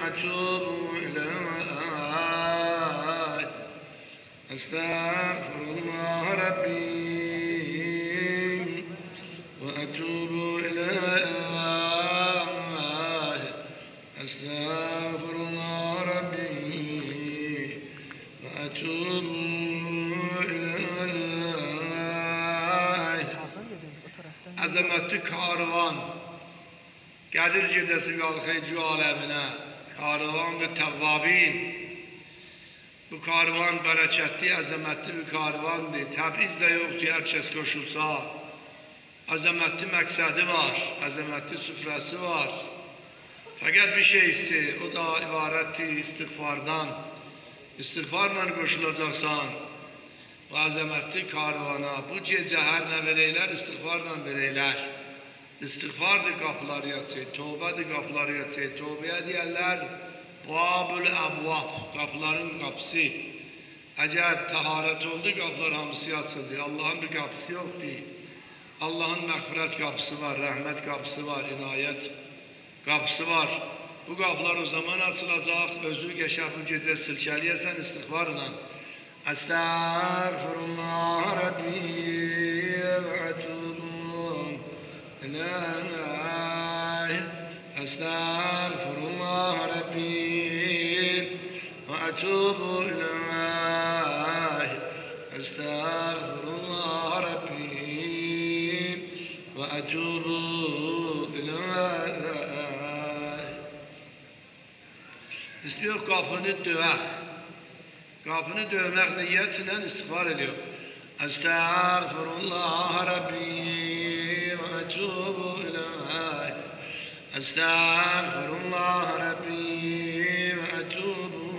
وأتوب إليه أستغفر الله ربي وأتوب إليه أستغفر الله ربي وأتوب إليه Azametli karvan gelir gecesi kalkıcı alemine, karvan ve tevvabin. Bu karvan bereketli, azametli bir karvandır. Təbrizdə yoktur, herkes koşulsa. Azametli məqsədi var, azametli süfrəsi var. Fakat bir şey istiyor, o da ibarətdir istiğfardan. İstiğfarla koşulacaksan, bu azametli karvana, bu gece her ne vereyler, istiğfarla vereyler. İstiğfardır kapıları yatsın, tövbədir kapıları yatsın, tövbəyə deyərlər, Babül Əvvab, kapıların kapısı. Eğer taharet oldu, kapılar hamısı açıldı. Allah'ın bir kapısı yok değil. Allah'ın mağfiret kapısı var, rahmet kapısı var, inayet kapısı var. Bu kapılar o zaman açılacak, özü geçer bu gece silkeleyesen istiğfarla. Estağfurullah Rabbi ve etûbû ilâh. Estağfurullah Rabbi ve etûbû ilâh. Estağfurullah Rabbi ve etûbû ilâh. İstiyor kapını dövək. Kapını dövmək niyyətinlə istiğfar ediyor. Estağfurullah Rabbi ve etûbû ilâh. Estağfurullah Rabbi ve etûbû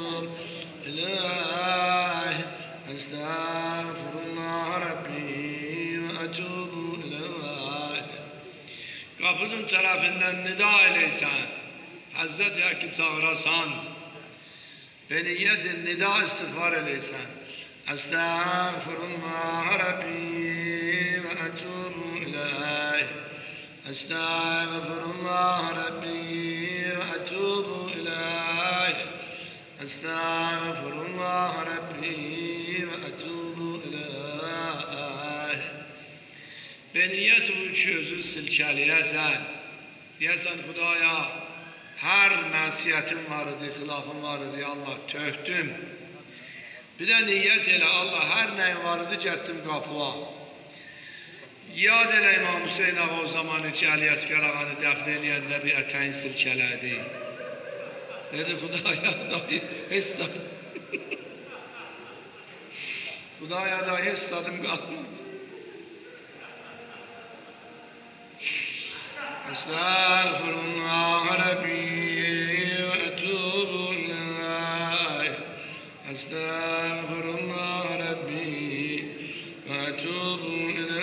ilâh. Estağfurullah Rabbi ve etûbû ilâh. Kapının tarafından nida eleysen, Hazreti Hakk'ı çağırasan, beniyetin nida istiğfar eleysen, Estağfurullah Rabbi ve etûbû ilâh. Estağfurullah Rabbi ve etûbû ilâh. Estağfurullah Rabbi ve etûbû ilâh. Beniyet bu çözü silkeleyesen, diyesen Xudaya, her nasiyetim var idi, xilafım var idi, Allah töhdüm. Bir de niyet elə, Allah her neyin var idi, getdim qapıva. Yad elə İmam Hüseyin ağa o zaman içi Əli Əsgər ağanı dəfn eləyəndə bir ətəyin silkələdi. Dedi, Xudaya dahi hestadım. Xudaya dahi hestadım qalmadı. Estağfurullah Rabbi ve etûbû ilâh. Estağfurullah Rabbi ve etûbû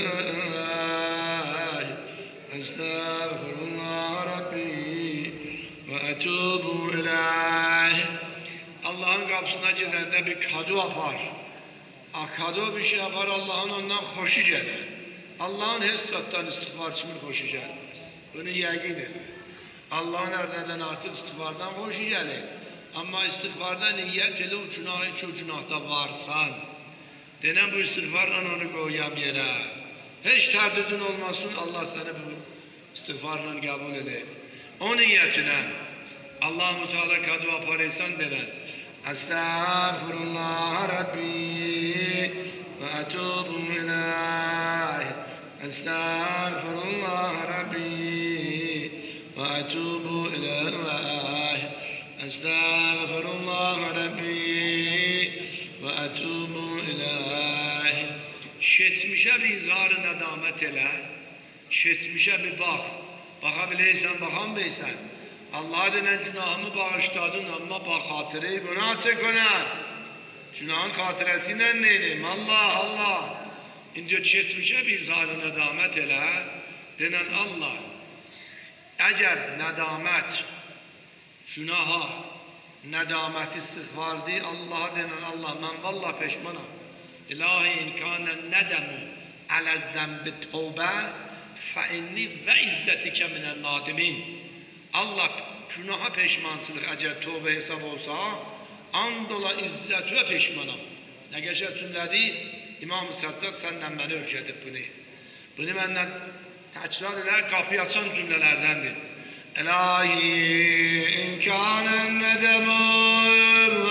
ilâh. Estağfurullah Rabbi ve etûbû ilâh. Allah'ın kapısına gidende bir kado yapar. Kado bir şey yapar, Allah'ın ondan hoşu gelir. Allah'ın hesattan istiğfar kimi hoşu gelir. Bunu yəqin edin. Allah'ın ərdən artıq istiğfardan hoşu gəlir. Amma istiğfarda niyyət elə o günah, hiç o günahda varsan. Denən bu istiğfarla onu qoyam yerə. Heç tərdidin olmasın, Allah səni bu istiğfarla qəbul edər. O niyyətinə Allah-u Teala kadu aparaysan denən. Estağfurullah Rabbi ve etûbû ilâh. Estağfurullah Rabbi ve etûbû ilâh. Estağfurullah Rabbi ve etûbû ilâh. Keçmişə bir izhar-ı nədamət elə, keçmişə bir bax, baxa biləysən, baxan beysən. Allah denen günahımı bağışladın ama bak hatıreyi günah çek ona. Günahın hatiresiyle neyleyim? Allah Allah. İndi keçmişə bir izhar-ı nədamət elə, denen Allah. Əgər nədamət, günaha, nədamət istiğfardı, Allah'a denen Allah, mən vallah peşmanam. İlahi imkanen nedemu alezzembi tövbe fe inni ve izzetike minen nadimin. Allah günaha peşmansızlık eğer tövbe hesap olsa, andola izzet ve peşmanam. Ne geçer tümledi? İmam-ı Saccad senden beni öğretip bunu. Bunu benden tekrar eder, kapıyı açan cümlelerdendir. İlahi imkanen nedemur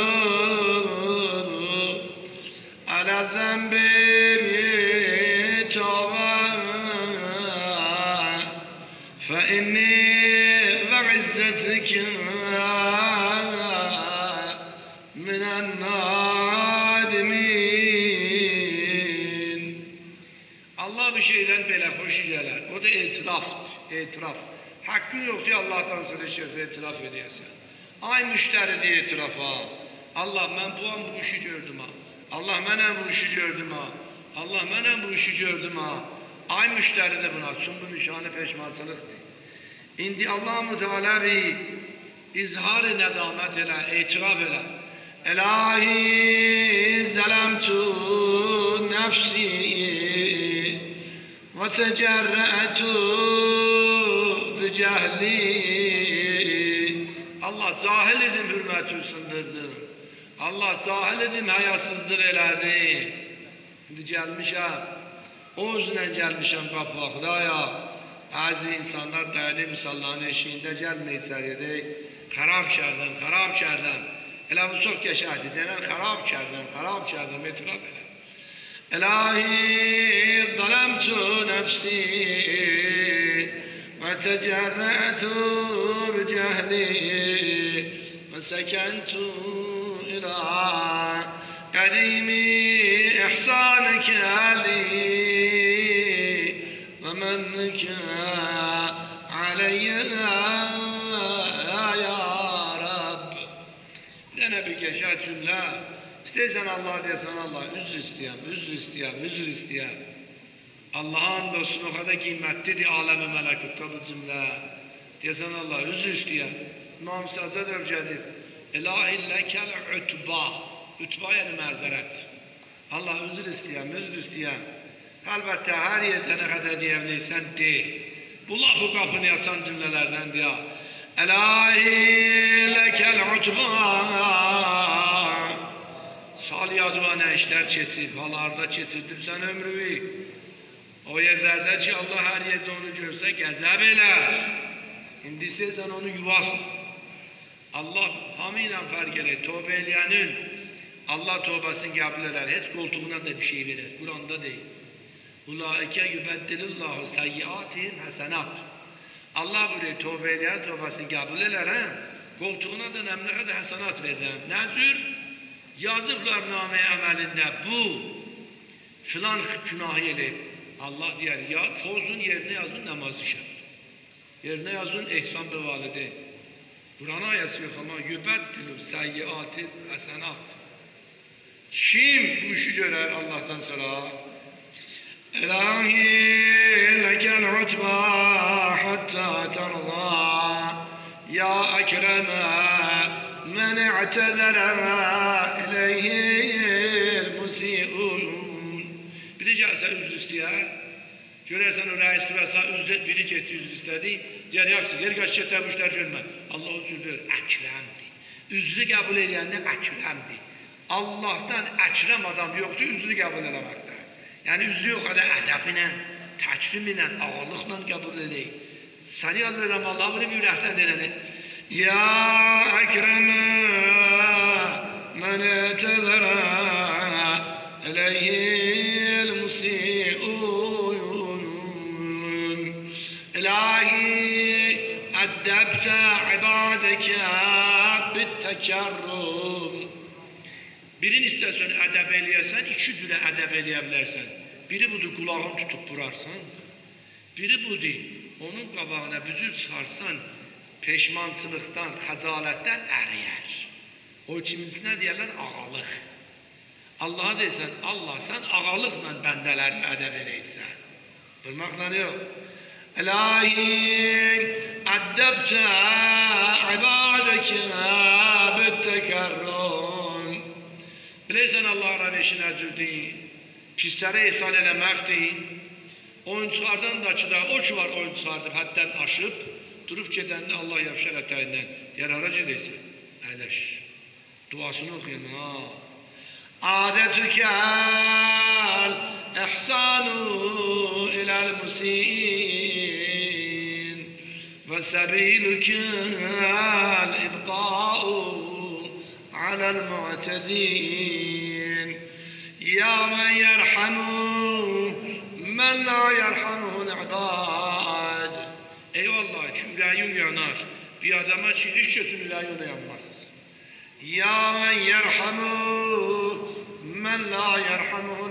ala zembir tava fe inni ve izzetike minen nadimin. Allah bir şeyden belə hoş gelir. O da itiraf. Hakkın yok diye Allah'tan söyleşirse itiraf ediyorsan. Ay müşteri diye itirafa. Allah ben bu işi gördüm ha. Allah məndən bu işi gördüm ha. Allah məndən bu işi gördüm ha. Ay müşteri de buna. Çünkü bu nişanı peşmansılıqdır. İndi Allah-u Teala bir izhar-ı nedamet elə, itiraf elə. İlahi zelemtu nefsi ve tecerre'tu bicehli. Allah cahil edim hürmeti sındırdı. Allah cahil edim hayasızlık elədi. Şimdi gelmişəm, o üzünden gelmişəm kapı vaxtaya. Bazı insanlar dayanı misalların eşiğinde gelmeyi içeriye xarab kərdən. Elə bu çox geçərdi, denən xarab kərdən, etiraf elə. İlahi zalemtu nefsi ve tecerre'tu bicehli ve sekentu ila kadimi ihsanike li ve mennike aleyye ya Rab. Dene bir geçer cümle. İstersen Allah desen Allah, üzr isteyem. Allah'ın dostun o kadar kıymetlidir alem-i melekutta bu cümle. Desen Allah, üzr isteyem. İmam Saccad öfkedip, İlahi lekel ütba yani mazeret. Allah üzr isteyem. Elbette her yerde ne kadar diyebilirsen de. Bu lafı kapını açan cümlelerden diye. İlahi lekel ütba. Salih dua ne işler geçir, halarda geçirdim sen ömrümü. O yerlerde ki Allah her yerde onu görse gezeb eder. İndi istəyirsən onu yuvasın. Allah hamıyla fark eder. Tövbe eləyenin Allah tövbəsini qəbul eder. Heç koltuğuna da bir şey verir. Kur'an'da değil. Ulaike yubeddilullahu seyyiatihim hasenat. Allah buraya tövbe eləyen tövbəsini qəbul eder. Koltuğuna da ne kadar hasenat verir. Ne tür? Yazıblar name əməlində bu filan günahı eləyib. Allah deyər, ya pozun yerine yazın namazı şərt. Yerine yazın ehsan ve valideyn. Kur'an ayəsi yok ama yübəddilub seyyiatil həsənat. Kim bu işi görər Allah'tan sonra? İlahi lekel utba hatta terza ya ekreme men i'tezere ileyhil musi'un. Biri gelse üzr isteye, görersen o reis durarsa biri gitti üzr istedi, diğer yaksın, yer kaç çetler bu işler görme. Allah özür diyor, ekremdi. Üzrü kabul edende ekremdi. Allah'tan ekrem adam yoktu, üzrü kabul edemekte. Yani üzrü o kadar edebine, təkrimle, ağırlıkla kabul edeyim. Seni alıverəm Allah bunu bir ürəkdən denəni. Ya ekreme men etezera ileyhil musi'un. İlahi eddebte ibadeke bittekerrum. Birini istəsən ədəb eləyəsən, iki cürə ədəb eləyə bilərsən. Biri budur, kulağını tutup vurarsan. Biri budur, onun qabağına büzür çıxarsan, peşmansılıqdan, xəcalətdən əriyər. O kiminsinə deyərlər ağalıq. Allah'a deysən, Allah sən ağalıqla bəndələri ədəb eləyirsən. Durmaqla yox. İlahi əddəbtə ibadəkə bittekerrum. Bilirsən Allah rəveşinə cürdün, pislərə ihsan eləməkdir. Oyunçulardan da ki, o ki var oyunçulardır, həddən aşıb, Durup gedəndə Allah yapışar ətəyindən. Deyər, hara gedəysən? Əyləş. Duasını oxuyun, ha. Adətükəl ihsanu iləl musiin və səbilükəl ibqa'u aləl mu'tedin. Ya men yerhamu men la yerhamuhul ibad. Eyvallah ki yüreğin yanar. Bir adama ki hiç kesin yüreğin yanmaz. Ya men yerhamu men la yerhamuhul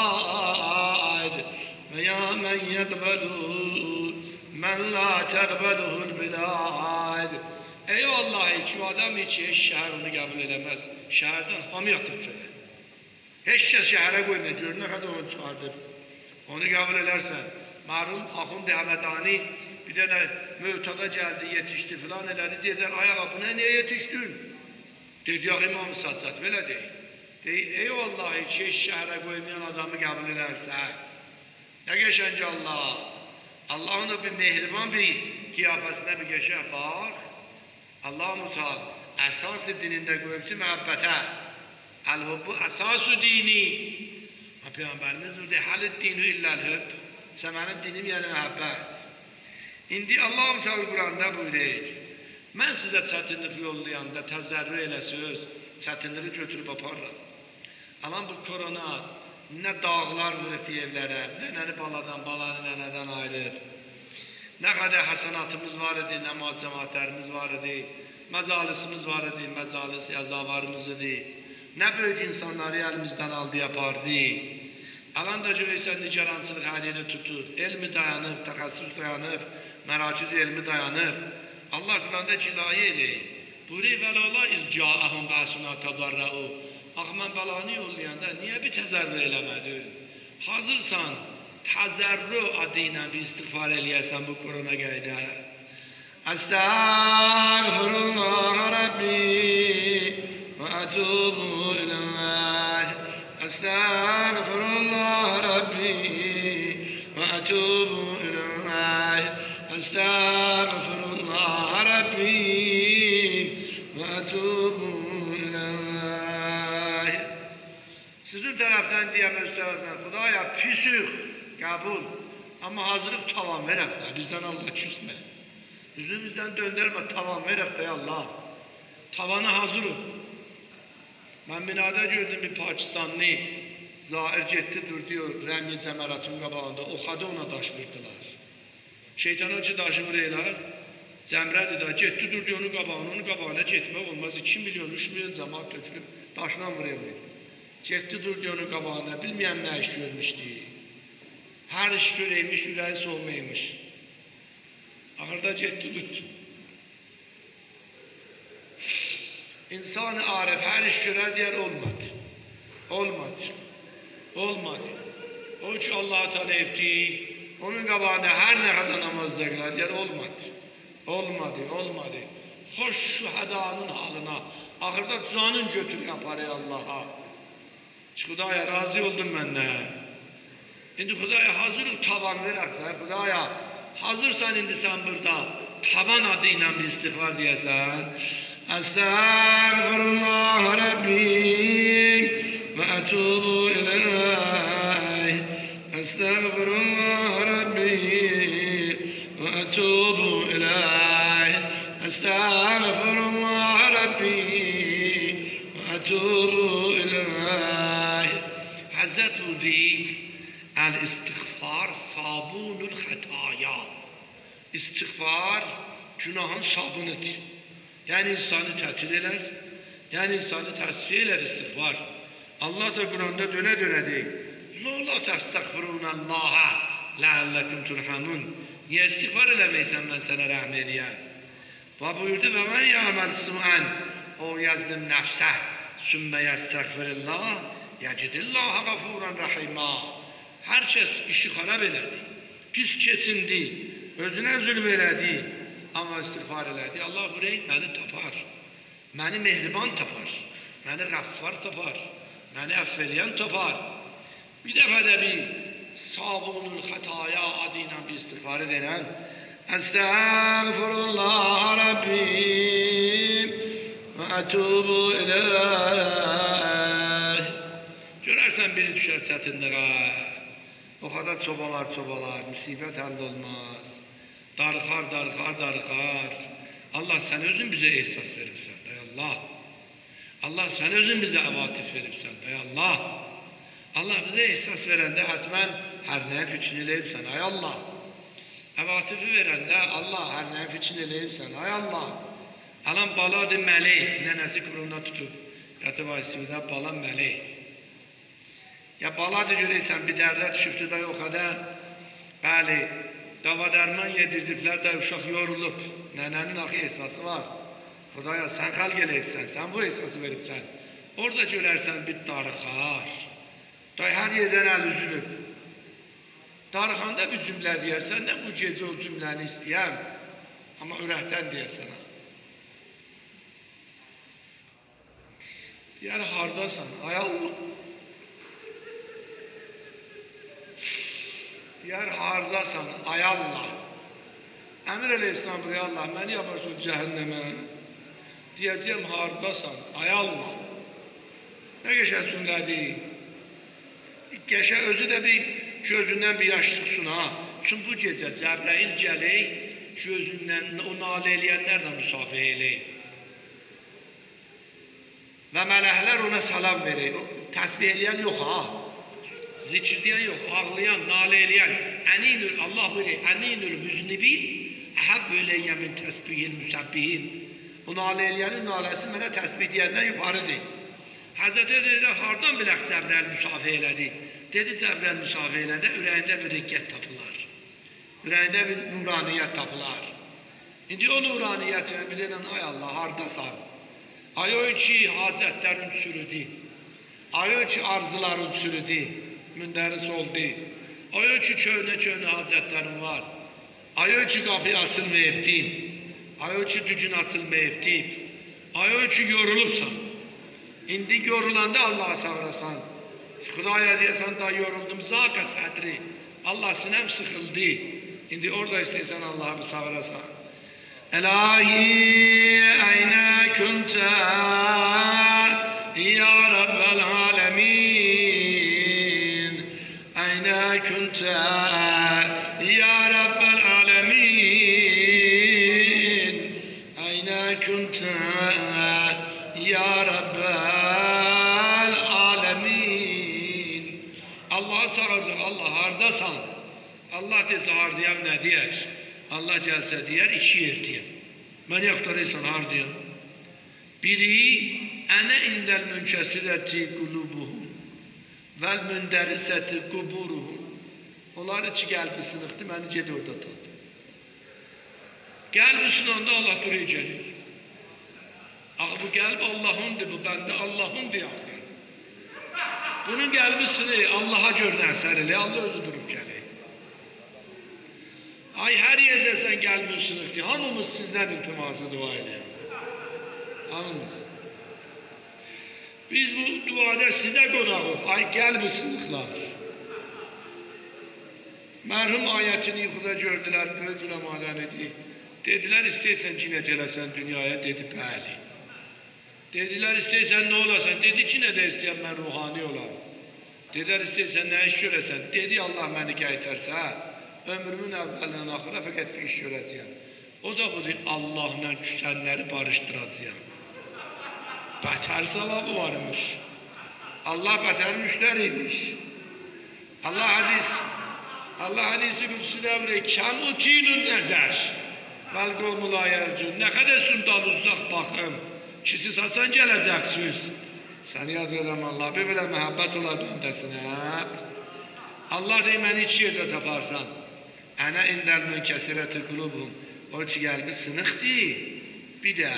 ibad. Ve ya men yekbelu men la tekbeluhul bilad. Eyvallah ki adam hiç şehir onu kabul edemez. Şehirden hamı yatır köle. Hiç kes şehre koymuyor. Gör ne kadar onu çıkardır. Onu kabul edersen. Merhum Axund Həmədani bir tane mövtada geldi, yetişti filan elədi. Dediler, ayağa buna niye yetiştin? Dedi, ya İmam Saccad, böyle değil. Dedi, eyvallah hiç şehre koymayan adamı kabul edersen. Ne geçence Allah? Allah onu bir mehriban bir kıyafesine bir geçer. Bak, Allah-u Teala esas-ı dininde koyuptu muhabbete. El-hubbu esas-ı dini. Peygamberimiz burada halid dinu illel-hub. Sen benim dinim yani muhabbet. İndi Allah-u Teala Kur'an'da buyuruyor. Ben size çətinlik yollayanda təzərrü eləsiniz, çətinliği götürüb aparıram. Alan bu korona ne dağlar vurur evlere, nənəni baladan, balanı nənədən ayırır. Ne kadar hasanatımız var idi, namaz cemaatlerimiz var idi, məcalisimiz var idi, məcalis yazavarımız idi. Ne büyük insanları elimizden aldı yapardı. Alan da görürsən nigarançılıq hər yeri tutur. Elmi dayanıb, təxəssüs dayanıb, mərakiz elmi dayanıb. Allah Kur'an'da cilayi edir. Buyuruyor, vələ izca'ahum ba'suna tadarra'u. Axı mən bəlanı yollayanda niye bir təzərrü eləmədin? Hazırsan, təzərrü adıyla bir istiğfar eləyəsən bu korona qayda. Estağfirullah Rabbi ve etubu ilayh. Estağfirullah Rabbi ve etubu ilayh. Estağfirullah Rabbi ve etubu ilayh. Sizin taraftan diyem üstadlar, Xudaya pisük kabul. Ama hazırlık tavan verək de, bizden Allah küsme. Yüzümüzden döndürme, tavan verək de Allah. Tavana hazırım. Ben binada gördüm bir Pakistanlı, zahir getdi durdu, Rəmli cəməratın qabağında, oxadı ona daş vurdular. Şeytan o ki daşı vuraylar, cəmrədir da, getdi durdu onun qabağına getmək olmaz, 2 milyon, 3 milyon cəmat tökülüb, daşla vuraylar. Getdi durdu onun qabağında, bilməyəm nə iş görmüşdü. Hər iş görəymiş, ürəyi soğumaymış. Ağırda getdi durdu. İnsan-ı arif her iş görer diyer olmadı. Olmadı. Olmadı. O ki Allah'ı tanıyıptı. Onun qabağında her ne kadar namazda kılar diyer olmadı. Olmadı, olmadı. Hoş şu hadanın halına. Ahırda canın götür yapar ey Allah'a. Xudaya razı oldum benden. İndi Xudaya hazırlık tavan verək də. Xudaya hazırsan indi sen burada tavan adıyla bir istiğfar diyesen. Estağfirullah Rabbi ve etubu ilayh. Estağfirullah Rabbi ve etubu ilayh. Estağfirullah Rabbi ve etubu ilayh. Hazret Hudi el-istiğfar sabunul hataya. İstiğfar günahın sabunudur. Yani insanı tətil eder, yani insanı tasfiye eder istiğfar. Allah da Kur'an'da döne döne deyil. Lola təstəğfirunallaha leallekum turhamun. Niye istiğfar eləmeysen ben sana rəhm edeyim? Və buyurdu və mən ya'mal su'an o yazdım nefseh sümme yestəğfirillah yecidillah gafuran rahima. Her şey işi xarab elədi, pis keçindi, özüne zulm elədi. Ama istiğfar elədi. Allah burayı beni tapar. Beni mehriban tapar. Beni gaffar tapar. Beni affeleyen tapar. Bir defa da bir sabunul hataya adıyla bir istiğfar edilen Estağfurullah Rabbim ve etubu ileyh. Görərsən biri düşər çətinliğə, o kadar çobalar, müsibət həll olmaz. Darıxar. Allah sen özün bize ehsas verirsen, ey Allah. Allah sen özün bize avatif verirsen, ey Allah. Allah bize ehsas verende hatmen her nef için eleyipsen, ey Allah. Avatifi verende Allah her nef için eleyipsen, ey Allah. Alan baladı mələk, nənəsi quruna tutub, yatıb ayısıda bala mələk. Ya baladı görəysən, bir dərdə düşübdü da yox ədə, bəli, dava dərman yedirdiblər də uşaq yorulub, nənənin axı ehsası var. Xudaya sən xəlq eləyibsən, sən bu ehsası veribsən. Orada görərsən bir darıxar. Day hər yerdən əl üzülüb. Darıxanda bir cümlə deyərsən də bu gecə o cümləni istəyəm. Amma ürəkdən deyərsən. Deyər hardasan, ay Allah. Deyər hardasan, ay Allah. Əmir Əleyhisselam buraya Allah, məni yaparsın cəhənnəmə. Deyəcəyəm hardasan, ay Allah. Nə qəşək cümlədir. Qəşək özü də bir gözündən bir yaş çıxsın ha. Çünki bu gecə Cəbrəil gələk, gözündən o nalə eləyənlərlə müsafiə eləyib. Və mələklər ona salam verir. Təsbih eləyən yox ha. Zikr deyən yox, ağlayan, nalə eləyən. Əninül, Allah buyuruyor, əninül müznibin, əhəb eləyən min təsbihil müsəbbihin. O nalə eləyənin naləsi mənə təsbih deyəndən yuxarıdır. Həzrət dedi, hardan bilək Cəbrəil müsafiə elədi? Dedi, Cəbrəil müsafiə elədi, ürəyində bir riqqət tapılar. Ürəyində bir nuraniyyət tapılar. İndi o nuraniyyətini bilən, ay Allah, hardasan? Ay o ki, hacətlərin sürüdü. Ay o ki, arzuların sürüdü. Mündəris oldu. Ay o ki, köhnə hacətlərin var. Ay o ki, qapı açılmayıbdin. Ay o ki, dücün açılmayıbdin. Ay o ki, yorulubsan. İndi yorulanda Allah'a çağırasan. Xudaya deyəsən, da yoruldum, zaka sədri. Allah sinəm sıxıldı. İndi orada istəysən Allah'a bir çağırasan. Elahi əynə küntə ya Rabbel alemin. Əynə küntə ya Rabbel alemin. Əynə küntə ya Rabbel alemin. Allah'a çağırdık, Allah hardasan? Allah desə hardayam nə deyər? Allah gəlsə deyər, iki yer deyəm. Mən yaxtarıysan hardayam? Biri, ənə indəl münkəsirəti qulubuhum vəl mündərisəti quburuhum. Onlar içi qəlbi sınıqdı, məni ged orada tut. Qəlbi sınanda Allah duraya gəlir. Ağı bu qəlb Allahındır, bu bəndə Allahındır ya. Bunun qəlbi sınır, Allaha görünən sərili, Allah özü durub gəlir. Ay her yerde sen qəlbin sınıqdır. Hamımız sizdən iltiması dua edəyəm. Hamımız. Biz bu duada sizə qonağıq. Ay qəlbi sınıqlar. Mərhum ayətini yuxuda gördülər, böyük uləmadan idi. Dedilər, istəyirsən ki, nə gələsən dünyaya? Dedi, bəli. Dedilər, istəyirsən nə olasan? Dedi ki, nə də istəyən mən ruhani olam. Dedilər, istəyirsən nə iş görəsən? Dedi, Allah məni qaytarsa, ömrümün əvvəlindən axıra fəqət bir iş görəcəyəm. O da budur, Allahla küsənləri barışdıracağım. Bətər savabı varmış. Allah bətər müştəriymiş. Allah hadisi qüdüsü dəvrə kəm utilun nəzər. Vəl qovmula yərcun. Nə qədər sundan uzaq baxım. Kisi satsan gələcəksiniz. Sən yad verəm Allah. Bir belə məhəbbət olar bəndəsinə. Allah deyir, məni iki yerdə taparsan. Ənə indəl münkəsirəti qulubum. O ki, qəlbi sınıqdır. Bir də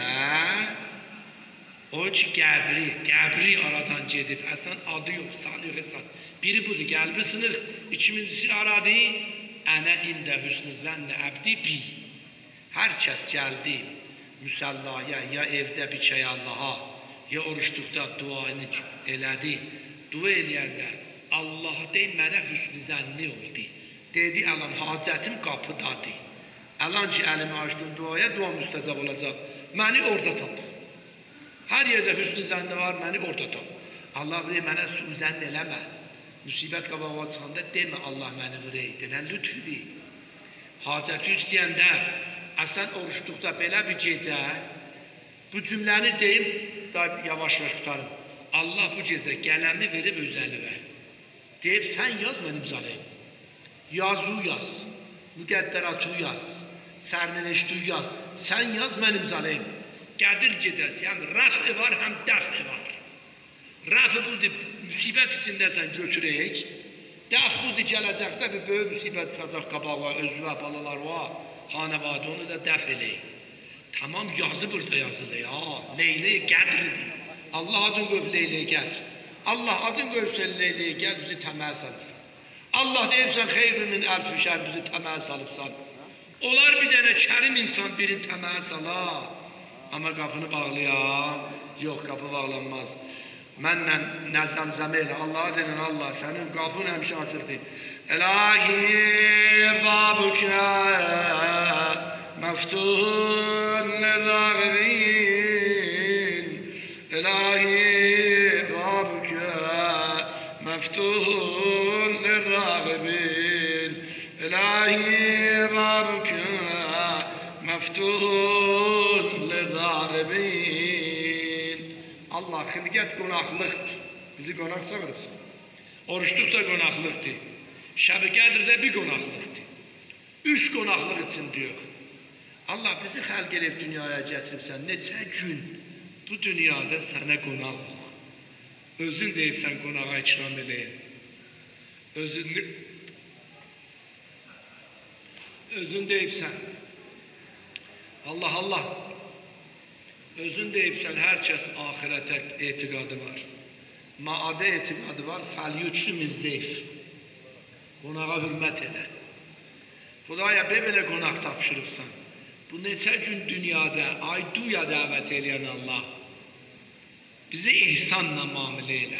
o ki, qəbri aradan gedib. Əslən adı yox, sanıq hesab. Biri budur, qəlbi sınıq. İkincisi aradı. Ənə ində hüsnü zənnə əbdi bi. Hər kəs gəldi müsəllaya, ya evdə bir şey Allaha, ya oruçluqda duanı elədi. Dua eləyəndə Allah deyir, mənə hüsnü zənni oldu. Dedi, əlan hacətim qapıdadır. Alan ki elimi açtım duaya, duam müstəcab olacaq. Məni orada tap. Hər yerdə hüsnü zənni var, məni orada tap. Allah bilir, mənə su zənn eləmə. Müsibət qabağa çıxanda demə, Allah məni vurey. Denən lütfüdir. Hacəti istəyəndə, əsən oruçluqda belə bir gecə, bu cümləni deyim, da yavaş-yavaş qutarım. Allah bu gecə qələmi verib öz əlimə. Deyib, sən yaz, mən imzalayım. Yazı yaz, müqəddəratu yaz, sərnəleştu yaz. Sən yaz, mən imzalayım. Qədir gecəsi, həm rəfi var, həm dəfi var. Rəfi budur, müsibət içindəsən, götürək. Dəf budur, gələcəkdə bir böyük müsibət çıxacaq qabağa, özünə balalar var, xanəvadı, onu da dəf eləyik. Tamam, yazı burada yazılı ya, Leylə-i Qədridir. Allah adın qoyub Leylə-i Qədr. Allah adın qoyubsa Leylə-i Qədr, bizi təməl salıbsan. Allah deyibsən, xeyr min əlf-i şər, bizi təməl salıbsan. Onlar bir dənə kərim insan birini təməl salar. Amma qapını bağlayar, yox, qapı bağlanmaz. Mənlə nəzəmzəmə elə, Allah'a denən Allah, sənin qapın həmişə açıqdır. Əlahi babukə məftun lirrağibin. Əlahi babukə məftun lirrağibin. Əlahi babukə məftun lirrağibin. Allah xilqət qonaqlıqdır. Bizi qonaq çağırıbsan. Oruçluq da qonaqlıqdır. Şəb-i Qədirdə bir qonaqlıqdır. 3 qonaqlıq için diyor. Allah bizi xəlq edib dünyaya gətiribsən. Neçə gün bu dünyada sənə qonaq ol. Özün deyibsən qonağa ikram edeyim. Özün deyibsən. Allah Allah. Özün deyibsən, hər kəs ahirətə etiqadı var. Maada etiqadı var, fəlyuçlu mizzeyf. Qonağa hürmət elə. Xudaya belə qonaq tapşırıbsan. Bu neçə gün dünyada, ayduya dəvət eləyən Allah bizi ihsanla müamilə elə.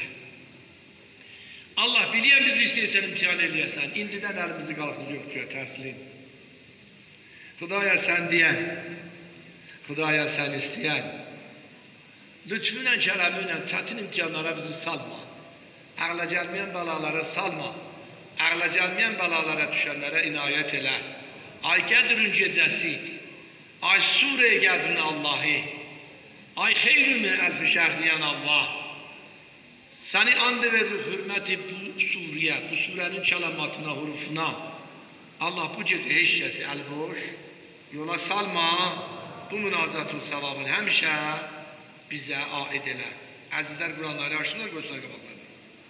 Allah biliyən bizi istəyirsən imtihan eləyəsən, indidən əlimizi qalxır yoxcuya təhsilin. Xudaya sən deyən, Xudaya sən istəyən, lütfünlə, kərəminlə çətin imtihanlara bizi salma. Ağla gəlməyən bəlalara salma. Ağla gəlməyən bəlalara düşənlərə inayət elə. Ay Qədrün gecəsi, ay Surə-i Qədrün Allahı, ay xeyrümü əlf-i şəhriyən Allah. Səni and verir hürməti bu surəyə, bu surənin kəlamatına, hurufuna. Allah bu gecə heç kəsi əl-boş yola salma. Bu münacatın savabını həmişə bizə aid elə. Əzizlər, Quranları açdılar, qoysunlar qabaqlarına.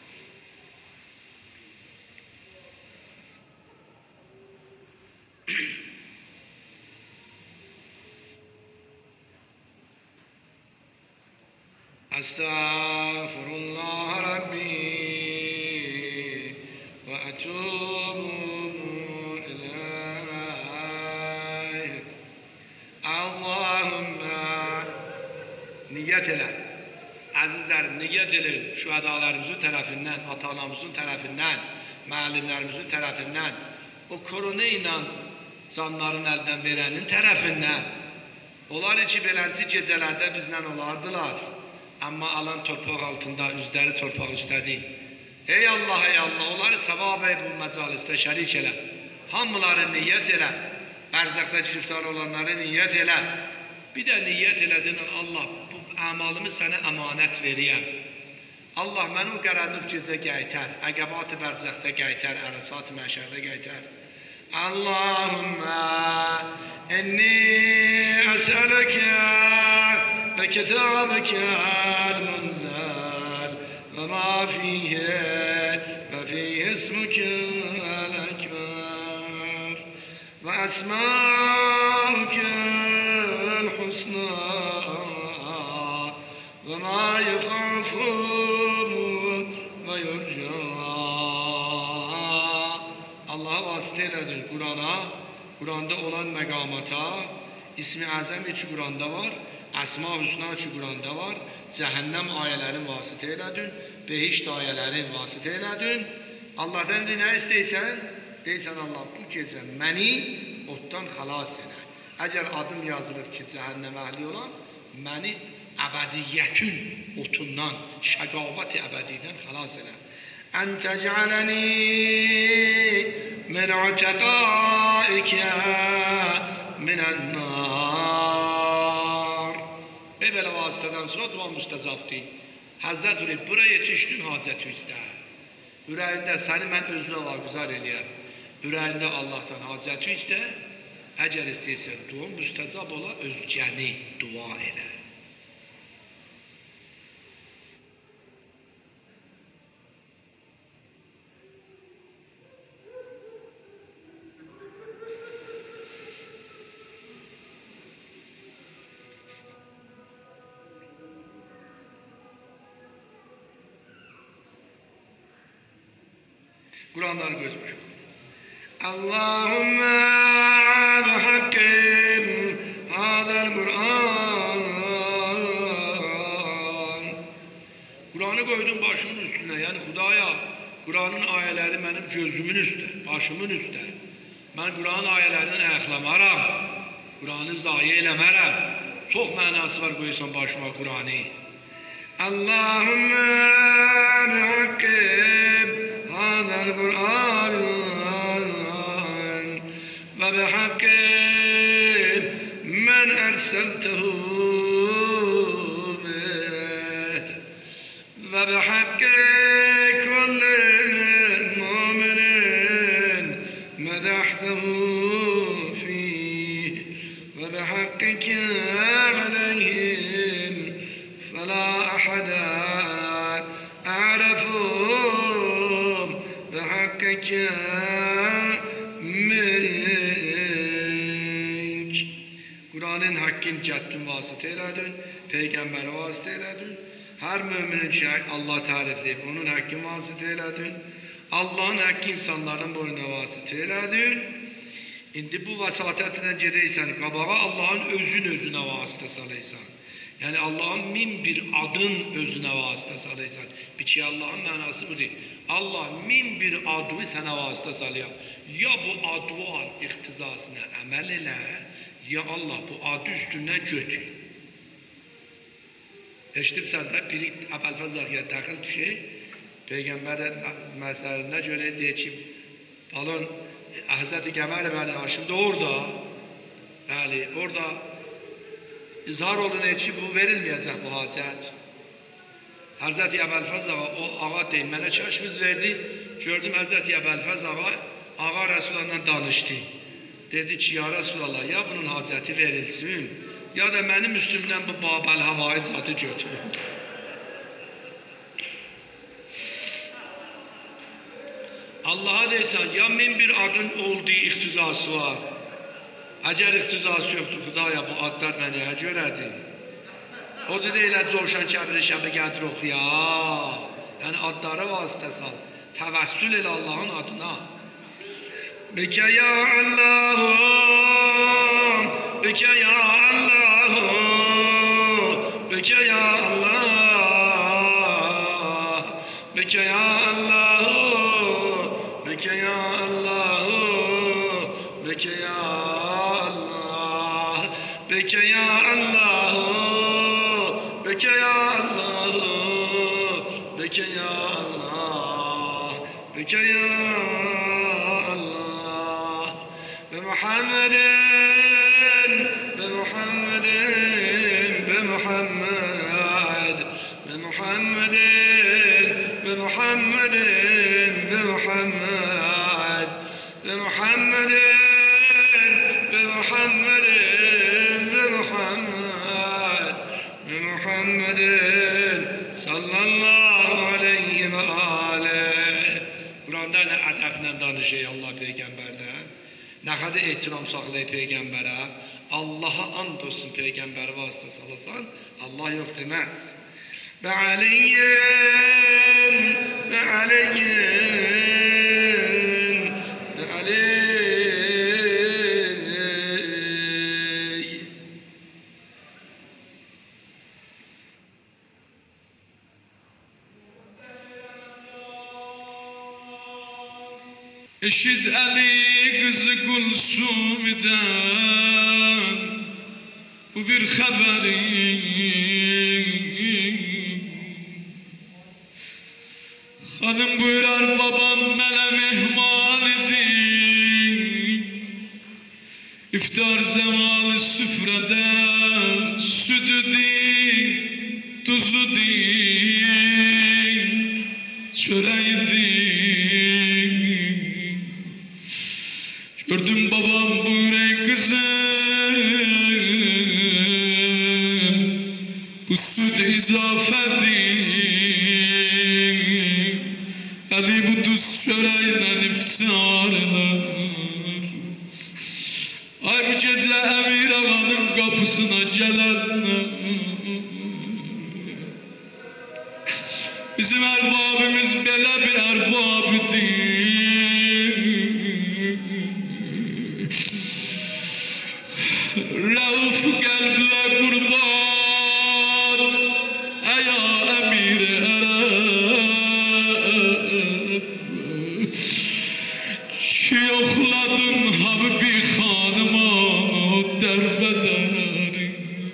Estağfurullah Rabbi ve etubu ileyh. Allahümme niyyət elə. Əzizlərim, niyyət elə. Şühədalarımızın tərəfindən, ata-anamızın tərəfindən, müəllimlərimizin tərəfindən, o korona ilə canların əldən verənin tərəfindən. Onlar ki, beləncə gecələrdə bizlə olardılar. Amma alan torpaq altında, üzləri torpaq üstədir. Ey Allah, onları savab-ı bu məcalisdə şərik elə. Hamıları niyyət elə. Bərzəqdə giriftar olanları niyyət elə. Bir də niyyət elədin, Allah, bu əmalımı sənə əmanət veriyəm. Allah, məni o qaranlıq gecə qaytar, əqəbat-ı bərzəqdə qaytar, ərəsat-ı məşərdə qaytar. Allahümmə inni əsələkə və kitabəkə əl-munzəl və ma fiyhə və fiyhə ismükə əl-əkbər və əsmâükə el-husnâ və ma yuxafun və yurca. Allah'a vasitə elədir Qurana, Quranda olan məqamata, İsmi Əzəm ki Quranda var, Əsma Hüsna ki Quranda var, cəhənnəm ayələrin vasitə elədin, behişt ayələrin vasitə elədin. Allah'dan nə istəysən? Deysən Allah bu gecə məni otdan xilas elə. Əgər adım yazılıb ki, cəhənnəm əhli olan, məni əbədiyyətin otundan, şəqavət-i əbədidən xilas elə. Ən təcələni min utəqaikə minən-nar. Belə vasitədən sonra dua müstəcabdır. Həzrət ürək, bura yetişdin, hacəti istə. Ürəyində səni mən özünə vaqüzar eləyəm. Ürəyində Allahdan hacəti istə. Əgər istəyirsən, dua müstəcab ola, özgəni dua elə. Kur'anları gözmüş. Allahümme bihakkim hadal Kur'an. Kur'an'ı koydum başımın üstüne. Yani Hudaya Kur'an'ın ayələri mənim gözümün üstə, başımın üstə. Mən Kur'an ayələrini əxlamaram. Kur'an'ı zayi eləmərəm. Çox mənası var qoyursan başıma Kur'an'ı. Allahümme bihakkim هذا القرآن وبحق من أرسلته به وبحق كل مؤمن مدحته فيه وبحقك عليهم فلا أحد أعرفه بحقك منك. Kur'an'ın hakkın cəddün vasitə elədin, Peyğəmbərə vasitə elədin. Hər müminin ki Allah tərifləyib, onun hakkın vasitə elədin. Allah'ın hakkı insanların boyuna vasitə elədin. İndi bu vasitətlə gedəysən, qabağa Allah'ın özünə vasitə salaysan. Yani Allah'ın min bir adın özüne vasıta salıysan. Bir ki Allah'ın mənası budur. Allah min bir adı sana vasıta salıyam. Ya bu adıvan ihtizasına əməl elə, ya Allah bu adı üstündən götür. Eşitibsən də biri Əbəlfəz Ağaya təxil düşək. Peyğəmbərin məsələrinə görə deyək ki, balon Həzrəti Qəmər Bəli Haşim də orada. Bəli, orada İzhar olun ki, bu verilməyəcək bu hacət. Həzrəti Əbəlfəz ağa, o ağa deyim, mənə kəşfiz verdi. Gördüm Həzrəti Əbəlfəz ağa Rəsulallah danışdı. Dedi ki, ya Rəsulallah, ya bunun hacəti verilsin, ya da mənim üstümdən bu Babəl havayı zatı götürün. Allah'a deysən, ya min bir adın olduğu ixtizası var. Əgər ixtizası yoxdur, Xudaya bu adlar mənəyə görədir. O da deyil, Covşan Kəbri Şəbi gədir oxuya. Yəni adları vasitə sal. Təvəssül elə Allah'ın adına. Bikə ya Allahum, bikə ya Allahum, bikə ya Allah, bikə ya Allahum, bikə ya Allahum, bikə ya بك يا الله بك يا الله بك يا الله بك يا الله بمحمد بمحمد بمحمد بمحمد بمحمد بمحمد بمحمد بمحمد بمحمد sallallahu aleyhi ve aleyh. Kur'an'da ne edəblə danışıyor Allah Peygamberden. Ne kadar ehtiram saxlayır Peygamber'e. Allah'a and olsun Peygamber'e vasıta salasan, Allah yok demez. Be aleyhin, be aleyhin, be aleyhin. Eşid Ali kızı Gülsüm'den bu bir haberi hanım buyurar babam mənə mehman idi iftar zamanı süfrədə südüdür tuzudur çörəkdir gördüm babam buyuray kızım bu süt izafədir hadi bu düz çörəklə iftarlar ay bu gecə Əmir ağanın qapısına gələnlər bizim erbabimiz belə bir erbabidir Rauf qəlblə qurban əya Əmir ərəb ki yoxladın Habibi xanıma dərbədəri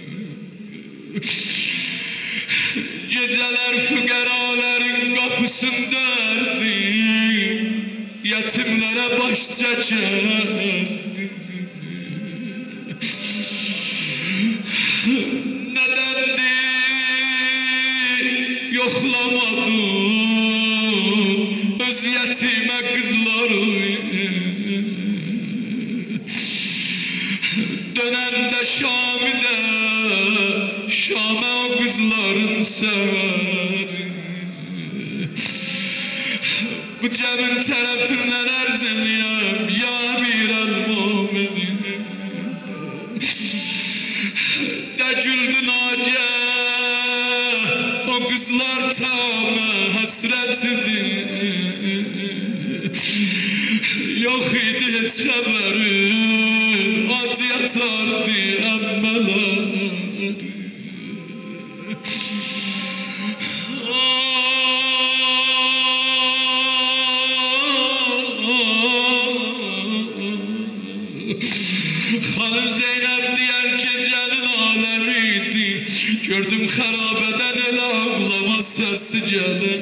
geceler füqeraların kapısındaydı yetimlere baş çekerdi nedendi yoklamadı öz yetime kızları dönende Şam'a o kızların sever bu cebin tarafından erzemiyem ya bir el-mu'minin de güldü nace o kızlar tamı hasretidir yok idi hiç haberin acı yatardı emmeler Hanım Zeynep diyen gecenin alemiydi gördüm harabeden el ağlama sesi gelin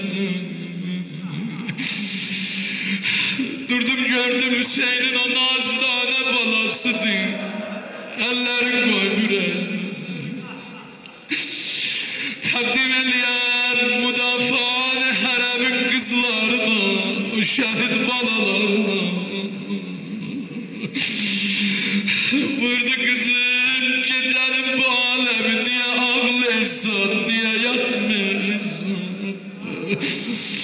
durdum gördüm Hüseyin'in o nazlane balasıdır ellerin koy yüreğine takdim eləyəm müdafaanı hərəmin qızlarına o şəhid balalarına buyurdu kızım gecenin bu alemi niye ağlayırsan niye yatmıyorsan